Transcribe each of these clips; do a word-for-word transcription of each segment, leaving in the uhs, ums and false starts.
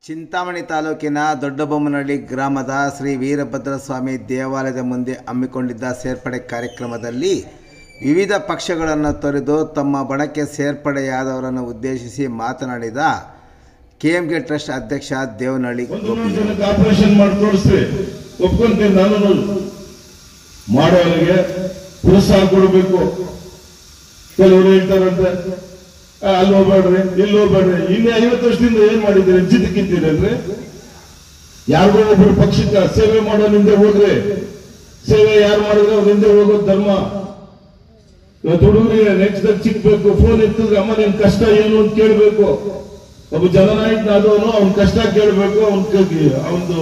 ಚಿಂತಾಮಣಿ ತಾಲೂಕಿನ ದೊಡ್ಡಬೊಮ್ಮನಹಳ್ಳಿ ಗ್ರಾಮದ ಶ್ರೀ ವೀರಭದ್ರಸ್ವಾಮಿ ದೇವಾಲಯದ ಮುಂದೆ ಹಮ್ಮಿಕೊಂಡಿದ್ದ ಸೇರ್ಪಡೆ ಕಾರ್ಯಕ್ರಮದಲ್ಲಿ ವಿವಿಧ ಪಕ್ಷಗಳನ್ನು ತೊರೆದು ತಮ್ಮ ಬಣಕ್ಕೆ ಸೇರ್ಪಡೆಯಾದವರನ್ನು ಉದ್ದೇಶಿಸಿ ಮಾತನಾಡಿದ ಕೆಎಂಕೆ ಟ್ರಸ್ಟ್ ಅಧ್ಯಕ್ಷ ದೇವನಹಳ್ಳಿ ಗೋಪಿ ಆಪರೇಷನ್ ಮಾಡಿ ತೋರಿಸ್ರಿ ಒಪ್ಕೊಂತೀನಿ ನಾನು ಮಾಡೋರಿಗೆ ಪ್ರೋತ್ಸಾಹ ಕೊಡಬೇಕು. ಕೆಲವರು ಹೇಳ್ತಾರಂತೆ ಅಲ್ಲಿ ಹೋಗ್ಬೇಡ್ರಿ ಇಲ್ಲಿ ಹೋಗ್ಬೇಡ್ರಿ, ಇನ್ನೇ ಐವತ್ತು ವರ್ಷದಿಂದ ಏನ್ ಮಾಡಿದ್ದೀರಿ ಜಿದ್ದಕ್ಕಿದ್ದೀರಲ್ರಿ? ಯಾರಿಗೋ ಒಬ್ರು ಪಕ್ಷಕ್ಕೆ ಸೇವೆ ಮಾಡೋ ನಿಂದೆ ಹೋಗ್ರಿ, ಸೇವೆ ಯಾರು ಮಾಡಿದ್ರೆ ಅವ್ರ ಹಿಂದೆ ಹೋಗೋದು ಧರ್ಮ. ಇವತ್ತು ಹುಡುಗರಿಗೆ ನೆಕ್ಸ್ಟ್ ಸಿಗ್ಬೇಕು, ಫೋನ್ ಎತ್ತಿದ್ರೆ ಅಮ್ಮ ನಿನ್ ಕಷ್ಟ ಏನು ಅಂತ ಕೇಳ್ಬೇಕು. ಒಬ್ಬ ಜನನಾಯಕನಾದವನು ಅವನ ಕಷ್ಟ ಕೇಳ್ಬೇಕು, ಅವನ್ ಅವನದು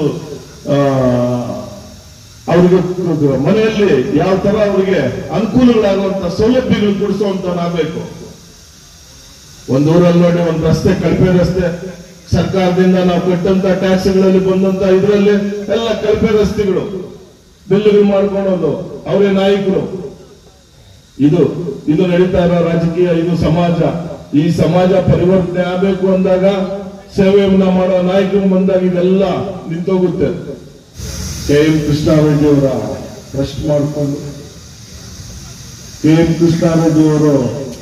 ಅವ್ರಿಗೆ ಮನೆಯಲ್ಲಿ ಯಾವ ತರ ಅವ್ರಿಗೆ ಅನುಕೂಲಗಳಾಗುವಂತ ಸೌಲಭ್ಯಗಳು ಕೊಡಿಸುವಂತನಾಗಬೇಕು. ಒಂದ್ ಊರಲ್ಲಿ ನೋಡಿ ಒಂದ್ ರಸ್ತೆ ಕಳಪೆ ರಸ್ತೆ ಸರ್ಕಾರದಿಂದ ನಾವು ಕಟ್ಟಂತ ಟ್ಯಾಕ್ಸ್ಗಳಲ್ಲಿ ಬಂದಂತ ಇದರಲ್ಲಿ ಎಲ್ಲ ಕಳಪೆ ರಸ್ತೆಗಳು ಬಿಲ್లుಗಳು ಮಾಡ್ಕೊಳೋದು ಅವರೇ ನಾಯಕರು. ಇದು ಇದು ನಡೀತಾ ಇರೋ ರಾಜಕೀಯ, ಇದು ಸಮಾಜ. ಈ ಸಮಾಜ ಪರಿವರ್ತನೆ ಆಗಬೇಕು ಅಂದಾಗ ಸೇವೆಯನ್ನ ಮಾಡೋ ನಾಯಕರು ಬಂದಾಗ ಇದೆಲ್ಲ ನಿಂತೋಗುತ್ತೆ. ಕೆ ಎಂ ಕೃಷ್ಣಾರೆಡ್ಡಿ ಅವರ ಟ್ರಸ್ಟ್ ಮಾಡಿಕೊಂಡು ಕೆ ಎಂ ಕೃಷ್ಣಾರೆಡ್ಡಿ ಅವರು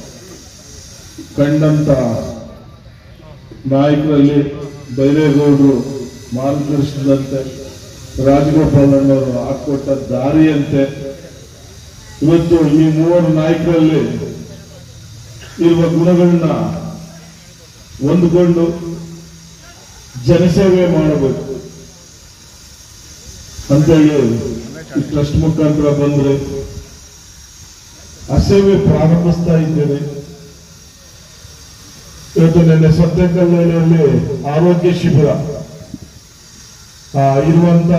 ಕಂಡಂತ ನಾಯಕರಲ್ಲಿ ಬೈರೇಗೌಡರು ಮಾರ್ಗದರ್ಶನದಂತೆ ರಾಜಗೋಪಾಲಣ್ಣವರು ಹಾಕೊಟ್ಟ ದಾರಿಯಂತೆ ಇವತ್ತು ಈ ಮೂವರು ನಾಯಕರಲ್ಲಿ ಇರುವ ಗುಣಗಳನ್ನ ಹೊಂದಿಕೊಂಡು ಜನಸೇವೆ ಮಾಡಬೇಕು ಅಂತೇಳಿ ಈ ಟ್ರಸ್ಟ್ ಮುಖಾಂತರ ಬಂದ್ರೆ ಆ ಸೇವೆ ಪ್ರಾರಂಭಿಸ್ತಾ ಇದ್ದೇವೆ. ಇವತ್ತು ನಿನ್ನೆ ಸೊತ್ತೆಕಲ್ಲಹಳ್ಳಿಯಲ್ಲಿ ಆರೋಗ್ಯ ಶಿಬಿರ ಇರುವಂತ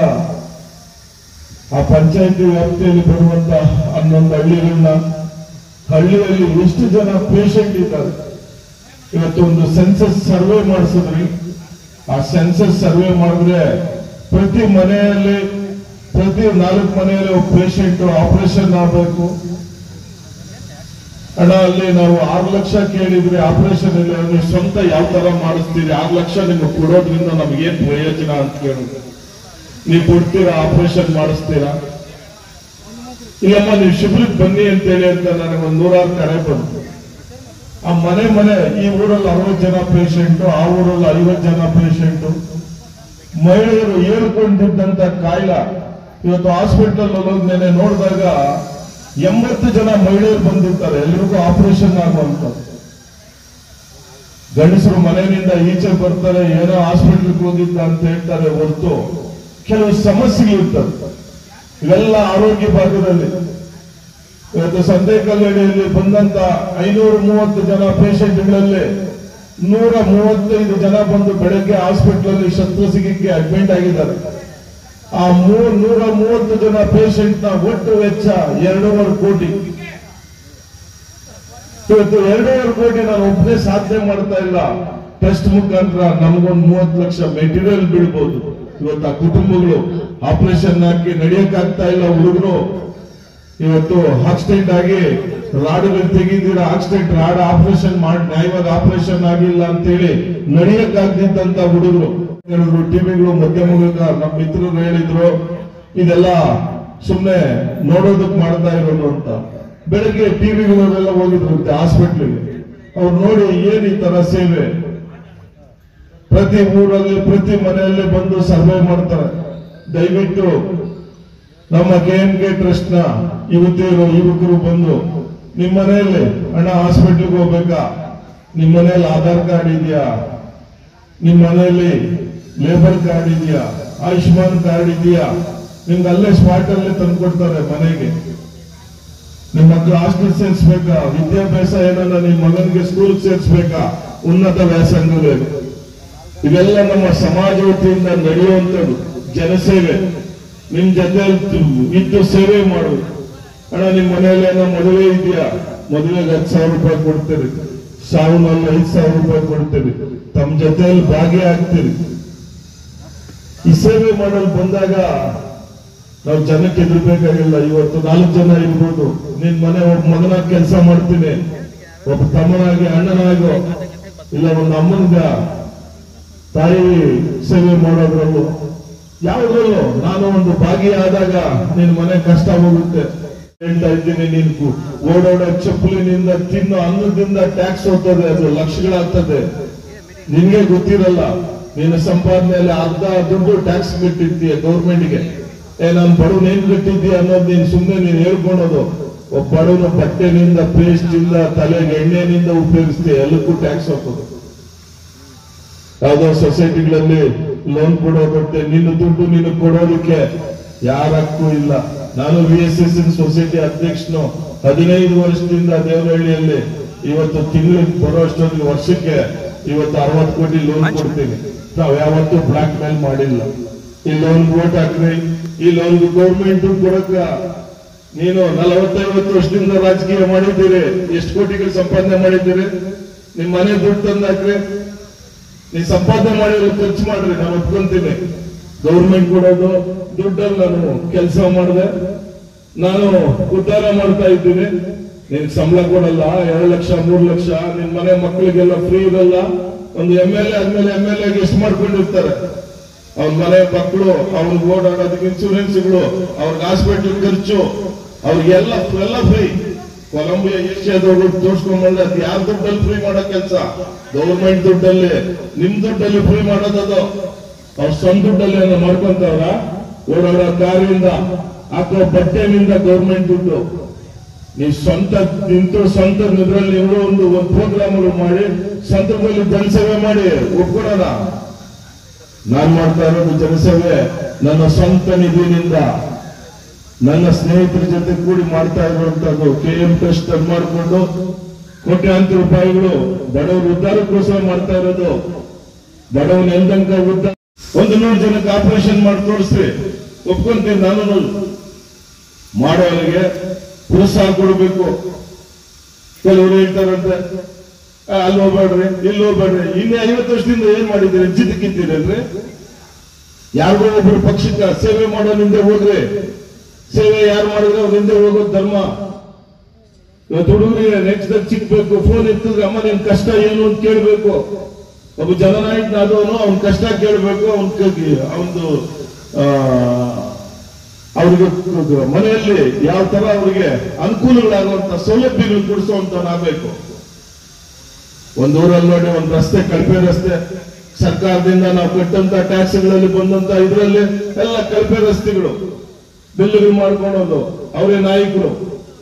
ಆ ಪಂಚಾಯತಿ ವ್ಯಾಪ್ತಿಯಲ್ಲಿ ಬರುವಂತ ಹನ್ನೊಂದು ಹಳ್ಳಿಗಳನ್ನ ಹಳ್ಳಿಯಲ್ಲಿ ಎಷ್ಟು ಜನ ಪೇಷಂಟ್ ಇದ್ದಾರೆ ಇವತ್ತು ಒಂದು ಸೆನ್ಸಸ್ ಸರ್ವೆ ಮಾಡಿಸಿದ್ರಿ. ಆ ಸೆನ್ಸಸ್ ಸರ್ವೆ ಮಾಡಿದ್ರೆ ಪ್ರತಿ ಮನೆಯಲ್ಲಿ ಪ್ರತಿ ನಾಲ್ಕು ಮನೆಯಲ್ಲಿ ಒಬ್ಬ ಪೇಷಂಟ್ ಆಪರೇಷನ್ ಆಗಬೇಕು. ಹಣ ಅಲ್ಲಿ ನಾವು ಆರು ಲಕ್ಷ ಕೇಳಿದ್ರೆ ಆಪರೇಷನ್ ಇಲ್ಲ ಅಂದ್ರೆ ಸ್ವಂತ ಯಾವ ತರ ಮಾಡಿಸ್ತೀರಿ, ಆರು ಲಕ್ಷ ನಿಮ್ಗೆ ಕೊಡೋದ್ರಿಂದ ನಮ್ಗೇನ್ ಪ್ರಯೋಜನ ಅಂತ ಕೇಳಿದ್ರೆ ನೀವು ಕೊಡ್ತೀರಾ, ಆಪರೇಷನ್ ಮಾಡಿಸ್ತೀರಾ? ಇಲ್ಲಮ್ಮ ನೀವು ಶಿಬಿರಕ್ಕೆ ಬನ್ನಿ ಅಂತೇಳಿ ಅಂತ ನನಗೆ ಒಂದ್ ನೂರಾರು ಕರೆ ಬಂತು. ಆ ಮನೆ ಮನೆ ಈ ಊರಲ್ಲಿ ಅರವತ್ತು ಜನ ಪೇಷಂಟು, ಆ ಊರಲ್ಲಿ ಐವತ್ತು ಜನ ಪೇಷಂಟು, ಮಹಿಳೆಯರು ಏರ್ಕೊಂಡಿದ್ದಂತ ಕಾಯಿಲ ಇವತ್ತು ಹಾಸ್ಪಿಟಲ್ ಹೋಗಿ ನೆನೆ ನೋಡಿದಾಗ ಎಂಬತ್ತು ಜನ ಮಹಿಳೆಯರು ಬಂದಿರ್ತಾರೆ, ಎಲ್ರಿಗೂ ಆಪರೇಷನ್ ಆಗುವಂತ. ಗಂಡಸರು ಮನೆಯಿಂದ ಈಚೆ ಬರ್ತಾರೆ, ಏನೋ ಹಾಸ್ಪಿಟಲ್ಗೆ ಹೋಗಿದ್ದ ಅಂತ ಹೇಳ್ತಾರೆ ಹೊರತು ಕೆಲವು ಸಮಸ್ಯೆಗಳಿರ್ತದೆ. ಇವೆಲ್ಲ ಆರೋಗ್ಯ ಭಾಗದಲ್ಲಿ ಇವತ್ತು ಸಂತೆಕಲ್ಲಹಳ್ಳಿಯಲ್ಲಿ ಬಂದಂತ ಐನೂರ ಮೂವತ್ತು ಜನ ಪೇಷಂಟ್ಗಳಲ್ಲಿ ನೂರ ಮೂವತ್ತೈದು ಜನ ಬಂದು ಬೆಳಗ್ಗೆ ಹಾಸ್ಪಿಟಲ್ ಅಲ್ಲಿ ಶಸ್ತ್ರಚಿಕಿತ್ಸೆಗೆ ಅಡ್ಮಿಟ್ ಆಗಿದ್ದಾರೆ. ಆ ಮೂರ್ ನೂರ ಮೂವತ್ತು ಜನ ಪೇಷಂಟ್ ನ ಒಟ್ಟು ವೆಚ್ಚ ಎರಡೂವರೆ ಕೋಟಿ. ಇವತ್ತು ಎರಡೂವರೆ ಕೋಟಿ ನಾನು ಒಬ್ಬನೇ ಸಾಧನೆ ಮಾಡ್ತಾ ಇಲ್ಲ. ಟ್ರಸ್ಟ್ ಮುಖಾಂತರ ನಮಗೊಂದು ಮೂವತ್ತು ಲಕ್ಷ ಮೆಟೀರಿಯಲ್ ಬಿಡ್ಬೋದು. ಇವತ್ತು ಆ ಕುಟುಂಬಗಳು ಆಪರೇಷನ್ ಹಾಕಿ ನಡೆಯಕ್ಕಾಗ್ತಾ ಇಲ್ಲ. ಹುಡುಗರು ಇವತ್ತು ಆಕ್ಸಿಡೆಂಟ್ ಆಗಿ ರಾಡ್ಗಳು ತೆಗಿದಿರ, ಆಕ್ಸಿಡೆಂಟ್ ರಾಡ್ ಆಪರೇಷನ್ ಮಾಡಿ ನ್ಯಾಯವಾಗಿ ಆಪರೇಷನ್ ಆಗಿಲ್ಲ ಅಂತೇಳಿ ನಡೆಯಕ್ಕಾಗ್ತಿದ್ದಂತ ಹುಡುಗರು ಹೇಳಿದ್ರು. ಟಿವಿಗಳು ಮಧ್ಯಮಗಳು ನಮ್ಮ ಮಿತ್ರರು ಹೇಳಿದ್ರು ಇದೆಲ್ಲ ಸುಮ್ನೆ ನೋಡೋದಕ್ ಮಾಡ್ತಾ ಇರೋದು ಅಂತ. ಬೆಳಗ್ಗೆ ಟಿವಿಗಳವರೆಲ್ಲ ಹೋಗಿದ್ರಂತೆ ಹಾಸ್ಪಿಟ್ಲಿಗೆ. ಅವ್ರು ನೋಡಿ ಏನ್ ಈ ತರ ಸೇವೆ, ಪ್ರತಿ ಊರಲ್ಲಿ ಪ್ರತಿ ಮನೆಯಲ್ಲಿ ಬಂದು ಸರ್ವೆ ಮಾಡ್ತಾರೆ. ದಯವಿಟ್ಟು ನಮ್ಮ ಕೆ ಎಂ ಕೆ ಟ್ರಸ್ಟ್ ನ ಯುವತಿಯರು ಯುವಕರು ಬಂದು ನಿಮ್ಮ ಮನೆಯಲ್ಲಿ ಅಣ್ಣ ಹಾಸ್ಪಿಟ್ಲಿಗೆ ಹೋಗ್ಬೇಕಾ, ನಿಮ್ಮ ಮನೆಯಲ್ಲಿ ಆಧಾರ್ ಕಾರ್ಡ್ ಇದೆಯಾ, ನಿಮ್ಮ ಮನೆಯಲ್ಲಿ ಲೇಬರ್ ಕಾರ್ಡ್ ಇದೆಯಾ, ಆಯುಷ್ಮಾನ್ ಕಾರ್ಡ್ ಇದೆಯಾ, ನಿಮ್ಗೆ ಅಲ್ಲೇ ಸ್ಪಾಟ್ ಅಲ್ಲೇ ತಂದ್ಕೊಡ್ತಾರೆ ಮನೆಗೆ. ನಿಮ್ಮ ಮಕ್ಕಳು ಹಾಸ್ಟೆಲ್ ಸೇರಿಸ್ಬೇಕಾ, ವಿದ್ಯಾಭ್ಯಾಸ ಏನನ್ನ ನಿಮ್ಮ ಮಗನಿಗೆ ಸ್ಕೂಲ್ ಸೇರಿಸ್ಬೇಕಾ, ಉನ್ನತ ವ್ಯಾಸಂಗಗಳು ಇವೆಲ್ಲ ನಮ್ಮ ಸಮಾಜ ವತಿಯಿಂದ ನಡೆಯುವಂಥದ್ದು ಜನಸೇವೆ. ನಿಮ್ ಜೊತೆ ಇದ್ದು ಸೇವೆ ಮಾಡುದು. ಅಣ್ಣ ನಿಮ್ ಮನೆಯಲ್ಲಿ ಏನೋ ಮದುವೆ ಇದೆಯಾ, ಮದುವೆಗೆ ಹತ್ತು ಸಾವಿರ ರೂಪಾಯಿ ಕೊಡ್ತೀರಿ, ಸಾವಿನಲ್ಲಿ ಐದು ಸಾವಿರ ರೂಪಾಯಿ ಕೊಡ್ತೀರಿ, ತಮ್ಮ ಜೊತೆಯಲ್ಲಿ ಭಾಗಿಯಾಗ್ತೀರಿ. ಈ ಸೇವೆ ಮಾಡಲು ಬಂದಾಗ ನಾವು ಜನಕ್ಕೆ ಎದುರ್ಬೇಕಾಗಿಲ್ಲ. ಇವತ್ತು ನಾಲ್ಕು ಜನ ಇರ್ಬೋದು, ನಿನ್ ಮನೆ ಒಬ್ಬ ಮಗನಾಗಿ ಕೆಲಸ ಮಾಡ್ತೀನಿ, ಒಬ್ಬ ತಮ್ಮನಾಗಿ ಅಣ್ಣನಾಗೋ ಇಲ್ಲ ಒಂದು ಅಮ್ಮನ್ಗ ತಾಯಿ ಸೇವೆ ಮಾಡೋದ್ರಲ್ಲೂ ಯಾವುದ್ರಲ್ಲೂ ನಾನು ಒಂದು ಭಾಗಿಯಾದಾಗ ನಿನ್ ಮನೆ ಕಷ್ಟ ಹೋಗುತ್ತೆ ಹೇಳ್ತಾ ಇದ್ದೀನಿ. ನೀನು ಓಡಾಡೋ ಚಪ್ಪಲಿನಿಂದ ತಿನ್ನೋ ಅನ್ನದಿಂದ ಟ್ಯಾಕ್ಸ್ ಹೋಗ್ತದೆ, ಅದು ಲಕ್ಷಗಳಾಗ್ತದೆ. ನಿನ್ಗೆ ಗೊತ್ತಿರಲ್ಲ, ನೀನು ಸಂಪಾದನೆಯಲ್ಲಿ ಅರ್ಧ ದುಡ್ಡು ಟ್ಯಾಕ್ಸ್ ಕಟ್ಟಿರ್ತೀಯ ಗೌರ್ಮೆಂಟ್ಗೆ. ಏ ನಾನು ಬಡವನ್ ಏನ್ ಕಟ್ಟಿದ್ದೀಯ ಅನ್ನೋದು ನೀನ್ ಸುಮ್ಮನೆ ನೀನ್ ಹೇಳ್ಕೊಳೋದು. ಒಬ್ಬ ಬಡವನ ಬಟ್ಟೆನಿಂದ, ಪೇಸ್ಟ್ ಇಂದ, ತಲೆಗೆ ಎಣ್ಣೆನಿಂದ ಉಪಯೋಗಿಸ್ತೀಯ, ಎಲ್ಲಕ್ಕೂ ಟ್ಯಾಕ್ಸ್ ಹಾಕೋದು. ಯಾವ್ದೋ ಸೊಸೈಟಿಗಳಲ್ಲಿ ಲೋನ್ ಕೊಡೋದಂತೆ ನಿನ್ನ ದುಡ್ಡು ನೀನು ಕೊಡೋದಕ್ಕೆ ಯಾರ ಹಕ್ಕು ಇಲ್ಲ. ನಾನು V S S N society ಅಧ್ಯಕ್ಷನು ಹದಿನೈದು ವರ್ಷದಿಂದ ದೇವನಹಳ್ಳಿಯಲ್ಲಿ. ಇವತ್ತು ತಿಂಗಳಿಗೆ ಬರೋ ಅಷ್ಟೊಂದು ವರ್ಷಕ್ಕೆ ಇವತ್ತು ಅರವತ್ತು ಕೋಟಿ ಲೋನ್ ಕೊಡ್ತೀನಿ. ನಾವು ಯಾವತ್ತೂ ಬ್ಲಾಕ್ ಮೇಲ್ ಮಾಡಿಲ್ಲ. ಈ ಲೋನ್ ವೋಟ್ ಹಾಕ್ರಿ, ಈ ಲೋನ್ ಗೌರ್ಮೆಂಟ್ ಕೊಡಕ ನೀನು ನಲವತ್ತೈವತ್ತು ವರ್ಷದಿಂದ ರಾಜಕೀಯ ಮಾಡಿದ್ದೀರಿ, ಎಷ್ಟು ಕೋಟಿಗಳು ಸಂಪಾದನೆ ಮಾಡಿದ್ದೀರಿ? ನಿಮ್ ಮನೆ ದುಡ್ಡು ತಂದು ಹಾಕ್ರಿ, ನೀ ಸಂಪಾದನೆ ಮಾಡಿದ್ರೆ ಖರ್ಚು ಮಾಡ್ರಿ, ನಾನು ಒಪ್ಕೊಂತೀನಿ. ಗೌರ್ಮೆಂಟ್ ಕೊಡೋದು ದುಡ್ಡಲ್ಲಿ ನಾನು ಕೆಲಸ ಮಾಡಿದೆ, ನಾನು ಉದ್ಧಾರ ಮಾಡ್ತಾ ಇದ್ದೀನಿ. ನಿನ್ ಸಂಬಳ ಕೊಡಲ್ಲ, ಎರಡು ಲಕ್ಷ ಮೂರು ಲಕ್ಷ, ನಿನ್ ಮನೆ ಮಕ್ಕಳಿಗೆಲ್ಲ ಫ್ರೀ ಇರಲ್ಲ. ಒಂದು ಎಂ ಎಲ್ ಎ ಆದ್ಮೇಲೆ ಎಂ ಎಲ್ ಎಗೆ ಎಷ್ಟು ಮಾಡ್ಕೊಂಡಿರ್ತಾರೆ. ಅವ್ನ ಮನೆ ಮಕ್ಕಳು, ಅವ್ನಿಗೆ ಓಡಾಡೋದಕ್ಕೆ ಇನ್ಸೂರೆನ್ಸ್ಗಳು, ಅವ್ರಿಗೆ ಹಾಸ್ಪಿಟಲ್ ಖರ್ಚು, ಅವ್ರಿಗೆಲ್ಲ ಎಲ್ಲ ಫ್ರೀ. ಕೊಲಂಬಿಯಾ ಏಷ್ಯಾದವ್ರು ತೋರ್ಸ್ಕೊಂಡ್ಬಂದ್ರೆ ಅದು ಯಾರ ದುಡ್ಡಲ್ಲಿ ಫ್ರೀ ಮಾಡೋ ಕೆಲಸ? ಗೌರ್ಮೆಂಟ್ ದುಡ್ಡಲ್ಲಿ, ನಿಮ್ ದುಡ್ಡಲ್ಲಿ ಫ್ರೀ ಮಾಡೋದದು. ಅವ್ರ ಸ್ವಂತ ದುಡ್ಡಲ್ಲಿ ಮಾಡ್ಕೊಂತವ್ರ. ಓಡಾಡೋ ಕಾರಿಂದ, ಹಾಕೋ ಬಟ್ಟೆನಿಂದ ಗೌರ್ಮೆಂಟ್ ದುಡ್ಡು. ನೀವು ಸ್ವಂತ ನಿಂತು ಸ್ವಂತ ಇದ್ರಲ್ಲಿ ನೀವು ಒಂದು ಒಂದು ಪ್ರೋಗ್ರಾಮ್ ಮಾಡಿ ಸ್ವಂತದಲ್ಲಿ ಜನಸೇವೆ ಮಾಡಿ ಒಪ್ಕೊಡೋಣ. ನಾನ್ ಮಾಡ್ತಾ ಇರೋದು ಜನಸೇವೆ ನನ್ನ ಸ್ವಂತ ನಿಧಿನಿಂದ, ನನ್ನ ಸ್ನೇಹಿತರ ಜೊತೆ ಕೂಡಿ ಮಾಡ್ತಾ ಇರುವಂತದ್ದು. ಕೆ ಎಂ ಟ್ರಸ್ಟ್ ಮಾಡಿಕೊಂಡು ಕೋಟ್ಯಾಂತರ ರೂಪಾಯಿಗಳು ಬಡವರು ಉದ್ಧಾರಕ್ಕೋಸ್ಕರ ಮಾಡ್ತಾ ಇರೋದು. ಬಡವನ ಎಲ್ದಂಕ ಉದ್ಧಾರ ಒಂದು ನೂರು ಜನಕ್ಕೆ ಆಪರೇಷನ್ ಮಾಡಿ ತೋರಿಸ್ರಿ, ಒಪ್ಕೊಂತೀನಿ. ನಾನು ಮಾಡೋರಿಗೆ ಪ್ರೋತ್ಸಾಹ ಕೊಡಬೇಕು. ಕೆಲವರು ಹೇಳ್ತಾರಂತೆ ಅಲ್ಲಿ ಹೋಗ್ಬೇಡ್ರಿ, ಇಲ್ಲಿ ಹೋಗ್ಬೇಡ್ರಿ. ಇನ್ನೇ ಐವತ್ತು ವರ್ಷದಿಂದ ಏನ್ ಮಾಡಿದ್ದೀರಿ? ಜಿದ್ದಕ್ಕಿದ್ದೀರಲ್ರಿ? ಯಾರಿಗೋ ಒಬ್ರು ಪಕ್ಷಕ್ಕೆ ಸೇವೆ ಮಾಡೋ ನಿಂದೆ ಹೋಗ್ರಿ. ಸೇವೆ ಯಾರು ಮಾಡಿದ್ರೆ ಅವ್ರ ಹಿಂದೆ ಹೋಗೋದು ಧರ್ಮ. ಇವತ್ತು ಹುಡುಗರಿಗೆ ನೆಕ್ಸ್ಟ್ ಸಿಕ್ಬೇಕು, ಫೋನ್ ಎತ್ತಿದ್ರೆ ಅಮ್ಮ ನಿನ್ ಕಷ್ಟ ಏನು ಅಂತ ಕೇಳ್ಬೇಕು. ಒಬ್ಬ ಜನನಾಯಕನಾದವನು ಅವ್ನ ಕಷ್ಟ ಕೇಳ್ಬೇಕು. ಅವನ್ ಅವನದು ಅವ್ರಿಗೆ ಮನೆಯಲ್ಲಿ ಯಾವ ತರ ಅವ್ರಿಗೆ ಅನುಕೂಲಗಳಾಗುವಂತ ಸೌಲಭ್ಯಗಳು ಕೊಡಿಸುವಂತವನಾಗಬೇಕು. ಒಂದ್ ಊರಲ್ಲಿ ನೋಡಿ, ಒಂದ್ ರಸ್ತೆ, ಕಳಪೆ ರಸ್ತೆ, ಸರ್ಕಾರದಿಂದ ನಾವು ಕಟ್ಟಂತ ಟ್ಯಾಕ್ಸ್ಗಳಲ್ಲಿ ಬಂದಂತ ಇದರಲ್ಲಿ ಎಲ್ಲ ಕಳಪೆ ರಸ್ತೆಗಳು, ಬಿಲ್లుಗಳು ಮಾಡ್ಕೊಳೋದು, ಅವರೇ ನಾಯಕರು.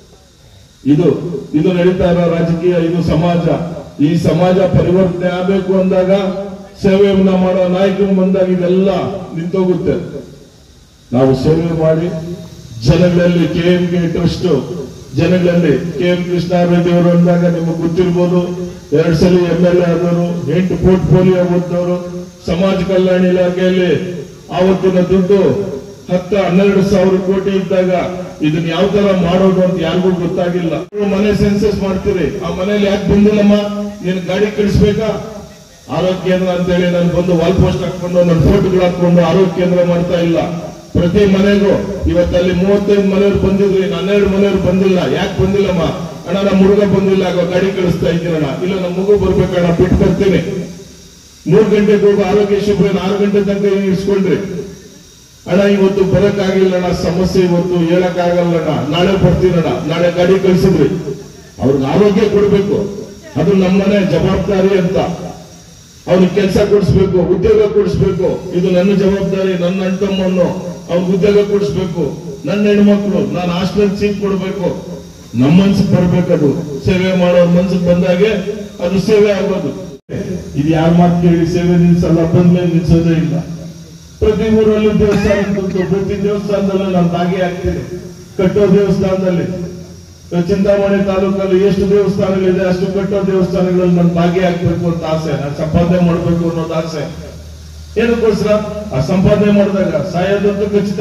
ಇದು ಇದು ನಡೀತಾ ಇರೋ ರಾಜಕೀಯ, ಇದು ಸಮಾಜ. ಈ ಸಮಾಜ ಪರಿವರ್ತನೆ ಆಗಬೇಕು ಅಂದಾಗ, ಸೇವೆಯನ್ನ ಮಾಡೋ ನಾಯಕರು ಬಂದಾಗ ಇದೆಲ್ಲ ನಿಂತೋಗುತ್ತೆ. ನಾವು ಸೇವೆ ಮಾಡಿ ಜನಗಳಲ್ಲಿ ಕೆ ಎಂ ಕೆ ಟ್ರಸ್ಟ್ ಜನಗಳಲ್ಲಿ ಕೆ ಎಂ ಕೃಷ್ಣಾರೆಡ್ಡಿ ಅವರು ಅಂದಾಗ ನಿಮಗೆ ಗೊತ್ತಿರ್ಬೋದು. ಎರಡ್ ಸಲ ಎಂ ಎಲ್ ಎ ಆದವರು, ಎಂಟು ಪೋರ್ಟ್ಫೋಲಿಯೋ ಓದಿದವರು, ಸಮಾಜ ಕಲ್ಯಾಣ ಇಲಾಖೆಯಲ್ಲಿ ಆವತ್ತಿನ ದುಡ್ಡು ಹತ್ತ ಹನ್ನೆರಡು ಸಾವಿರ ಕೋಟಿ ಇದ್ದಾಗ ಇದನ್ನ ಯಾವ ತರ ಮಾಡೋದು ಅಂತ ಯಾರಿಗೂ ಗೊತ್ತಾಗಿಲ್ಲ. ಮನೆ ಸೆನ್ಸಸ್ ಮಾಡ್ತೀರಿ, ಆ ಮನೇಲಿ ಯಾಕೆ ಬಂದಿಲ್ಲಮ್ಮ, ನೀನ್ ಗಾಡಿ ಕಳಿಸ್ಬೇಕಾ? ಆರೋಗ್ಯ ಕೇಂದ್ರ ಅಂತ ಹೇಳಿ ನಾನು ಬಂದು ವಾಲ್ ಪೋಸ್ಟ್ ಹಾಕೊಂಡು ನನ್ನ ಫೋಟೋಗಳು ಹಾಕೊಂಡು ಆರೋಗ್ಯ ಕೇಂದ್ರ ಮಾಡ್ತಾ ಇಲ್ಲ. ಪ್ರತಿ ಮನೆಗೂ ಇವತ್ತಲ್ಲಿ ಮೂವತ್ತೈದು ಮನೆಯವ್ರು ಬಂದಿದ್ರು, ಇನ್ನು ಹನ್ನೆರಡು ಮನೆಯವ್ರು ಬಂದಿಲ್ಲ. ಯಾಕೆ ಬಂದಿಲ್ಲಮ್ಮ? ಅಣ್ಣ ನಮ್ಮ ಹುಡುಗ ಬಂದಿಲ್ಲ, ಆಗ ಗಾಡಿ ಕಳಿಸ್ತಾ ಇದ್ದೀರಣ್ಣ. ಇಲ್ಲ ನಮ್ಮ ಮಗು ಬರ್ಬೇಕಣ್ಣ, ಬಿಟ್ಟು ಬರ್ತೀನಿ. ಮೂರ್ ಗಂಟೆಗೆ ಹೋಗಿ ಆರೋಗ್ಯ ಶಿಬಿರ ಆರು ಗಂಟೆ ತನಕ ಇರಿಸ್ಕೊಂಡ್ರಿ. ಅಣ್ಣ ಇವತ್ತು ಬರಕ್ಕಾಗಿಲ್ಲಣ್ಣ, ಸಮಸ್ಯೆ ಇವತ್ತು ಹೇಳಕ್ ಆಗಲ್ಲಣ್ಣ, ನಾಳೆ ಬರ್ತೀನಣ್ಣ, ನಾಳೆ ಗಾಡಿ ಕಳಿಸಿದ್ರಿ. ಅವ್ರಿಗೆ ಆರೋಗ್ಯ ಕೊಡ್ಬೇಕು, ಅದು ನಮ್ಮನೆ ಜವಾಬ್ದಾರಿ ಅಂತ. ಅವ್ನಿಗೆ ಕೆಲಸ ಕೊಡಿಸ್ಬೇಕು, ಉದ್ಯೋಗ ಕೊಡಿಸ್ಬೇಕು, ಇದು ನನ್ನ ಜವಾಬ್ದಾರಿ. ನನ್ನ ಅಣ್ತಮ್ಮನ್ನು ಅವ್ನಿಗೆ ಉದ್ಯೋಗ ಕೊಡಿಸ್ಬೇಕು. ನನ್ನ ಹೆಣ್ಮಕ್ಳು ನಾನು ಹಾಸ್ಟೆಲ್ ಸೀಟ್ ಕೊಡ್ಬೇಕು. ನಮ್ಮ ಮನ್ಸಿಗೆ ಬರ್ಬೇಕದು. ಸೇವೆ ಮಾಡೋ ಮನ್ಸಿಗೆ ಬಂದಾಗೆ ಅದು ಸೇವೆ ಆಗೋದು. ಇದು ಯಾರ ಮಾತು ಕೇಳಿ ಸೇವೆ ನಿಲ್ಸಲ್ಲ, ಬಂದ್ಮೇಲೆ ನಿಲ್ಸೋದೇ ಇಲ್ಲ. ಪ್ರತಿ ಊರಲ್ಲೂ ದೇವಸ್ಥಾನ, ಪ್ರತಿ ದೇವಸ್ಥಾನದಲ್ಲೂ ನಾನು ಭಾಗಿಯಾಗ್ತೀನಿ. ಕಟ್ಟೋ ದೇವಸ್ಥಾನದಲ್ಲಿ ಚಿಂತಾಮಣಿ ತಾಲೂಕಲ್ಲಿ ಎಷ್ಟು ದೇವಸ್ಥಾನಗಳಿದೆ, ಅಷ್ಟು ಕಟ್ಟೋ ದೇವಸ್ಥಾನಗಳಲ್ಲಿ ನಾನು ಭಾಗಿಯಾಗಬೇಕು ಅಂತ ಆಸೆ. ನಾನು ಸಂಪಾದನೆ ಮಾಡ್ಬೇಕು ಅನ್ನೋದು ಆಸೆ. ಏನಕ್ಕೋಸ್ಕರ? ಆ ಸಂಪಾದನೆ ಮಾಡಿದಾಗ ಸಾಯೋದಂತೂ ಖಚಿತ.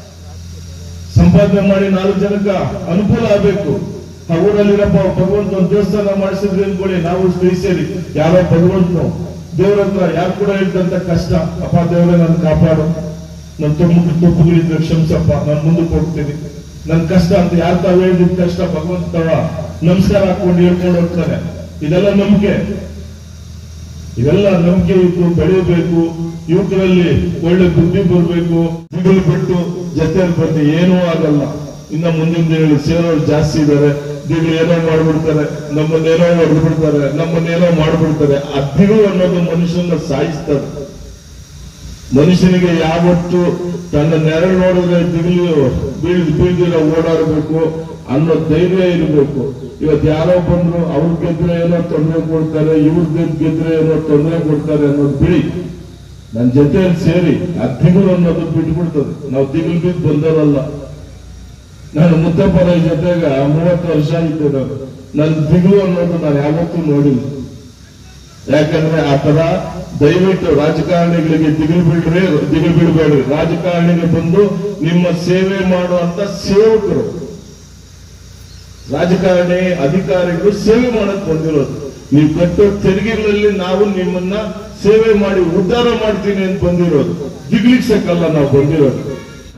ಸಂಪಾದನೆ ಮಾಡಿ ನಾಲ್ಕು ಜನಕ್ಕ ಅನುಕೂಲ ಆಗ್ಬೇಕು. ಆ ಊರಲ್ಲಿರಪ್ಪ ಭಗವಂತ ಒಂದು ದೇವಸ್ಥಾನ ಮಾಡಿಸಿದ್ರಿ ಅನ್ಕೊಳ್ಳಿ, ನಾವು ಕೈ ಸೇರಿ ಯಾರೋ ಭಗವಂತನು ದೇವ್ರ ಹತ್ರ ಯಾರು ಕೂಡ ಹೇಳ್ದಂತ ಕಷ್ಟ, ಅಪ್ಪ ದೇವ್ರೆ ನನ್ ಕಾಪಾಡು, ನನ್ ತುಂಬ ತಪ್ಪುಗಳಿದ್ರೆ ಕ್ಷಮಿಸಪ್ಪ, ನಾನು ಮುಂದಕ್ಕೆ ಹೋಗ್ತೀನಿ, ನನ್ ಕಷ್ಟ ಅಂತ ಯಾರು ತಾವು ಹೇಳಿದ ಕಷ್ಟ ಭಗವಂತ ನಮಸ್ಕಾರ ಹಾಕೊಂಡು ಹೇಳ್ಕೊಂಡು ಹೋಗ್ತಾರೆ. ಇದೆಲ್ಲ ನಂಬಿಕೆ. ಇವೆಲ್ಲ ನಂಬಿಕೆ ಇದ್ದು ಬೆಳೆಯಬೇಕು, ಯುವಕರಲ್ಲಿ ಒಳ್ಳೆ ಬುದ್ಧಿ ಬರಬೇಕು. ದಿಗಿಲು ಬಿಟ್ಟು ಜೊತೆಯಲ್ಲಿ ಬಂದು ಏನೂ ಆಗಲ್ಲ. ಇನ್ನ ಮುಂದಿನ ದಿನಗಳಲ್ಲಿ ಸೇರೋರು ಜಾಸ್ತಿ ಇದ್ದಾರೆ. ದಿಗಿಲು ಏನೋ ಮಾಡ್ಬಿಡ್ತಾರೆ, ನಮ್ಮನ್ನೇನೋ ಹೊಡೆದು ಬಿಡ್ತಾರೆ, ನಮ್ಮನ್ನೇನೋ ಮಾಡ್ಬಿಡ್ತಾರೆ. ಆ ದಿಗಿಲು ಅನ್ನೋದು ಮನುಷ್ಯನ ಸಾಯಿಸ್ತಾರೆ. ಮನುಷ್ಯನಿಗೆ ಯಾವತ್ತು ತನ್ನ ನೆರಳು ನೋಡಿದ್ರೆ ದಿಗಿಲು ಬೀಳ್ ಬೀಳ್ದಿರ ಓಡಾಡಬೇಕು ಅನ್ನೋ ಧೈರ್ಯ ಇರಬೇಕು. ಇವತ್ತು ಯಾರೋ ಬಂದ್ರು ಅವ್ರ ಗೆದ್ರೆ ಏನೋ ತೊಂದರೆ ಕೊಡ್ತಾರೆ, ಇವ್ರ ಗೆದ್ರೆ ಏನೋ ತೊಂದರೆ ಕೊಡ್ತಾರೆ ಅನ್ನೋದು ಬಿಡಿ. ನನ್ನ ಜೊತೆಯಲ್ಲಿ ಸೇರಿ ಆ ದಿಗಿಲು ಅನ್ನೋದು ಬಿಟ್ಬಿಡ್ತದೆ. ನಾವು ದಿಗಿಲು ಬಿದ್ದು ಬಂದವರಲ್ಲ. ನಾನು ಮುತ್ತಪ್ಪನ ಜೊತೆಗ ಮೂವತ್ತು ವರ್ಷ ಇದ್ದೆ. ನಾನು ನನ್ನ ದಿಗಿಲು ಅನ್ನೋದು ನಾನು ಯಾವತ್ತೂ ನೋಡಿಲ್ಲ. ಯಾಕಂದ್ರೆ ಆ ತರ ದಯವಿಟ್ಟು ರಾಜಕಾರಣಿಗಳಿಗೆ ದಿಗಿಲು ಬಿಡ್ರಿ, ದಿಗಿಲು ಬಿಡಬೇಡ್ರಿ. ರಾಜಕಾರಣಿಗೆ ಬಂದು ನಿಮ್ಮ ಸೇವೆ ಮಾಡುವಂತ ಸೇವಕರು, ರಾಜಕಾರಣಿ ಅಧಿಕಾರಿಗಳು ಸೇವೆ ಮಾಡಕ್ ಬಂದಿರೋದು. ನೀವು ಕಟ್ಟೋ ತೆರಿಗೆಗಳಲ್ಲಿ ನಾವು ನಿಮ್ಮನ್ನ ಸೇವೆ ಮಾಡಿ ಉದ್ಧಾರ ಮಾಡ್ತೀನಿ ಅಂತ ಬಂದಿರೋದು. ದಿಗ್ಲಿಕ್ಸಕ್ಕಲ್ಲ ನಾವು ಬಂದಿರೋದು.